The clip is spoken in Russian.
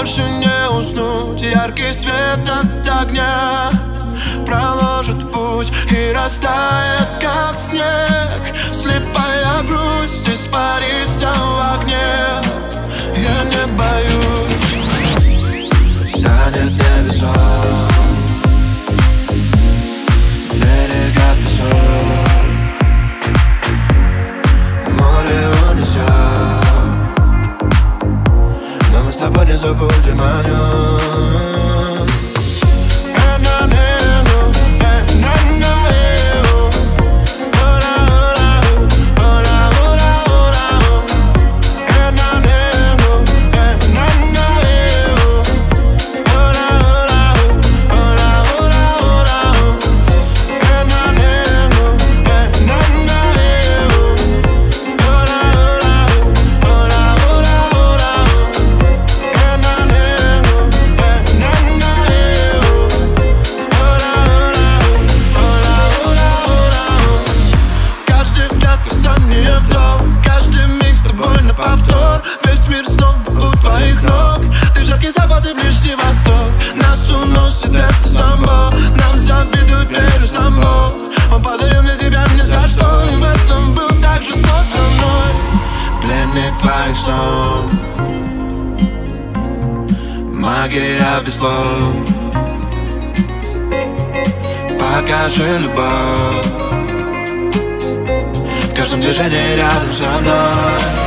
больше не уснуть. Яркий свет от огня проложит путь и растает, как снег. Слепая грусть испарится в огне. Я не боюсь. Станет невесом берега песок, море унесет, но мы с тобой не забудем о нем. Каждый миг с тобой на повтор. Весь мир снова у твоих ног. Ты жаркий запад и Ближний Восток. Нас уносит это самбо. Нам завидует, верю, самбо. Он подарил мне тебя ни за что. И в этом был так жесток со мной. Пленник твоих снов, магия без слов. Покажи любовь в каждом движении рядом со мной.